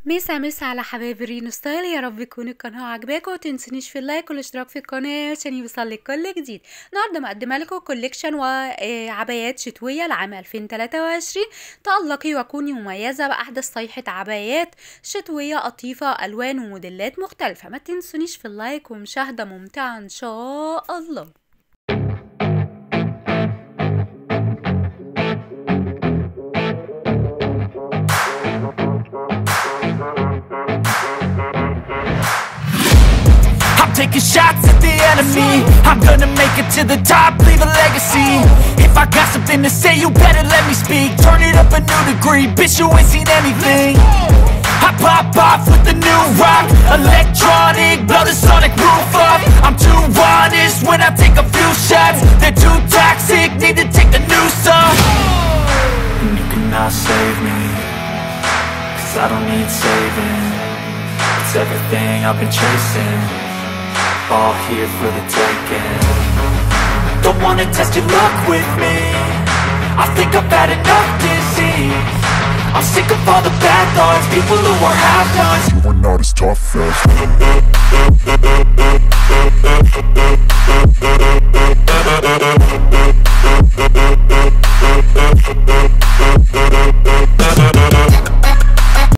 مسا على حبايبي رينو ستايل. يا رب يكون القناه عجباكم، وتنسونيش في اللايك والاشتراك في القناه عشان يوصلك كل جديد. النهارده مقدمه لكم كوليكشن وعبايات شتويه لعام 2023. تألقي وكوني مميزه باحدث صيحه عبايات شتويه قطيفه الوان وموديلات مختلفه. ما تنسونيش في اللايك ومشاهده ممتعه ان شاء الله. Taking shots at the enemy, I'm gonna make it to the top, leave a legacy. If I got something to say, you better let me speak. Turn it up a new degree, bitch, you ain't seen anything. I pop off with the new rock, electronic, blow the sonic roof up. I'm too honest when I take a few shots. They're too toxic, need to take the noose off. And you cannot save me, 'cause I don't need saving. It's everything I've been chasing, all here for the taking. Don't wanna test your luck with me, I think I've had enough disease. I'm sick of all the bad thoughts, people who are half-nots. You are not as tough as